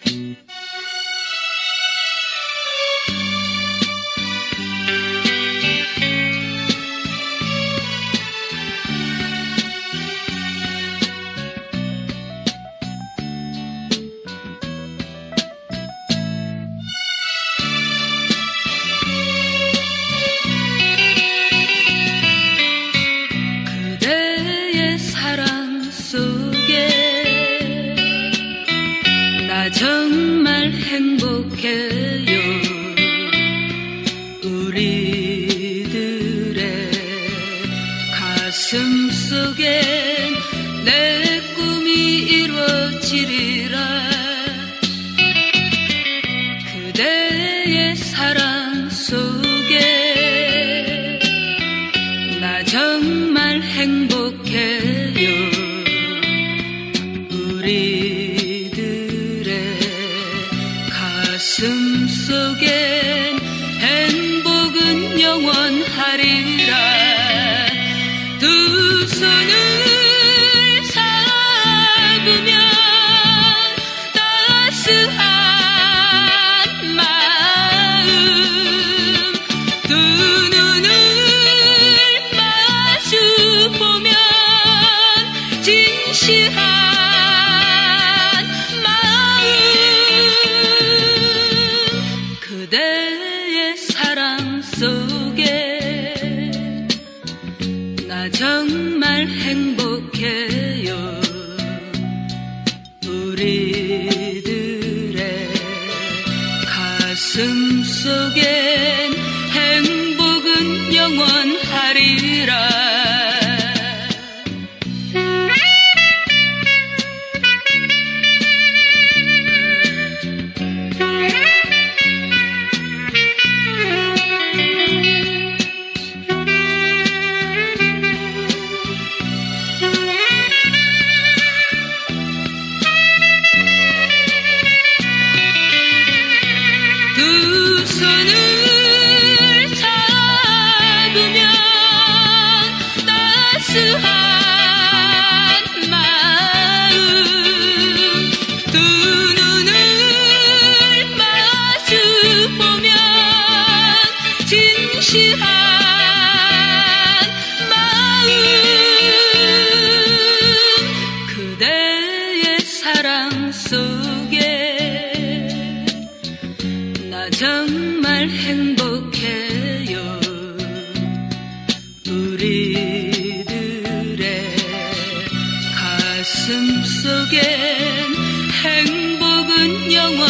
정말 행복해요. 우리들의 가슴 속엔 내 꿈이 이루어지리라. 그대의 사랑 속에 나 정말 행복해요. 가슴 속엔 행복은 영원하리라. 두 손을 잡으면 따스한 마음, 두 눈을 마주 보면 진실한 그대의 사랑 속에 나 정말 행복해요. 우리들의 가슴 속엔 행복은 영원하리라. 두 손을 잡으면 따스한 마음, 두 눈을 마주 보면 진실한 마음, 그대의 사랑 속에 나 정말 행복해요. 우리들의 가슴 속엔 행복은 영원